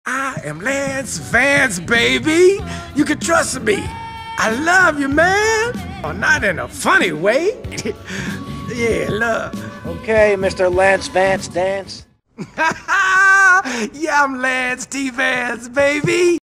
I am Lance Vance, baby. You can trust me. I love you, man. Oh, not in a funny way. Yeah, love. Okay, Mr. Lance Vance Dance. Yeah, I'm Lance T. Vance, baby.